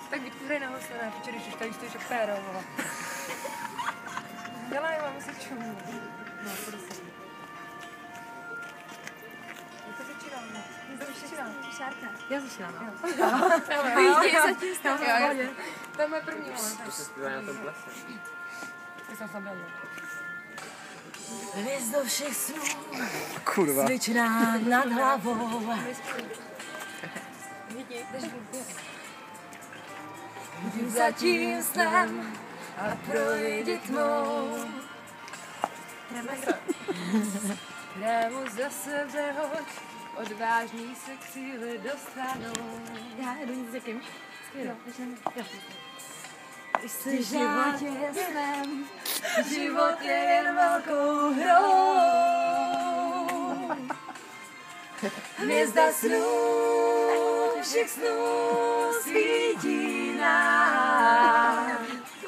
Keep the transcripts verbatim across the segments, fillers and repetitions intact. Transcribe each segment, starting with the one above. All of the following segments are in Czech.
Tak vytvořej na hoslené, protože když už tady stojíš jak péro, vole. Dělej, mám si čumu. No, prosím. Jak to začínám, no? Jak to začínám? Šárka. Já začínám, no. Vyjdi, zatím stává. To je moje první, vole. To se zpívá na tom plese. Ty jsem tam byl, Hvězdo všech snů, Kurva. svěčná nad hlavou. Jdu za tím snem a projde tmou. Krému za sebe hoď, odvážný se k cíli dostanou. Já jdu nic s jakým. Jo, Jsi život je snem, život je jen velkou hrou. Hvězda snů, všech snů svítí nám.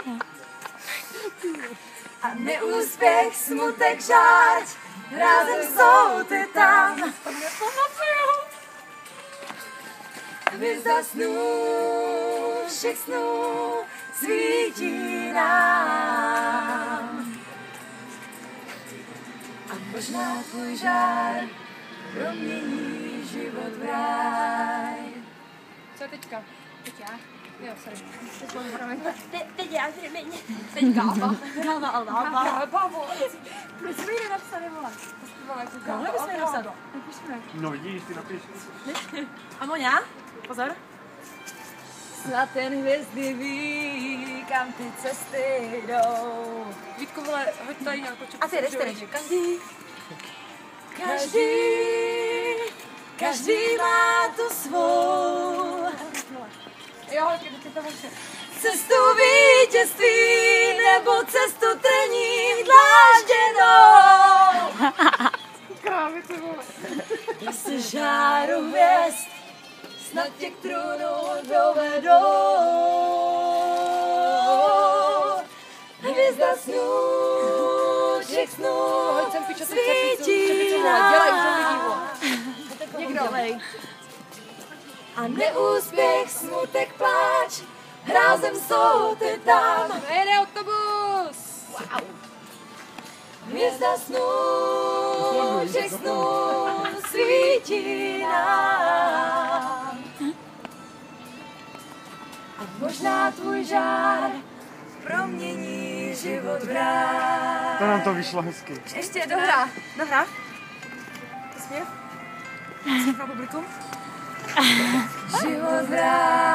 A neúspěch, smutek, žáč, rázem jsou ty tam. Hvězda snů, všech snů svítí nám. A možná tvůj žár promění život v ráj. Co je teďka? Teď já. Jo, sorry. Teď mám promiň. Te, teď já, promiň. Teď káva. Káva a láva. Káva, vole. Proč jsme ji nenapsali, vole? To zpívala jako Mohli káva. bychom ji napsat. Napišme. No vidíš, ty napiš. A Moňa? Pozor. Snad ten hvězdy ví, kam ty cesty jdou. Vítko, vole, hoď tady nějakou čepu. A ty jdeš tedy, že každý, každý, každý má tu svou Jo, hoď, ty to vaše. cestu vítězství nebo cestu trní dlážděnou. Krávy, ty vole. Jestli žáru hvězd snad tě k trůnu dovedou. Hvězda snů, všech snů Hoď sem pičo, ty čepicu, svítí čepicu, vole, dělej, už to vidí, nám. vole. Někdo. Dělej. A neúspěch, smutek, pláč, rázem jsou ty tam. Jede autobus. Wow. Hvězda snů, všech snů svítí nám. A možná tvůj žár promění život v ráj. To nám to vyšlo hezky. Ještě dohra. Dohra? Směv? Směv na publikum? Život v ráj.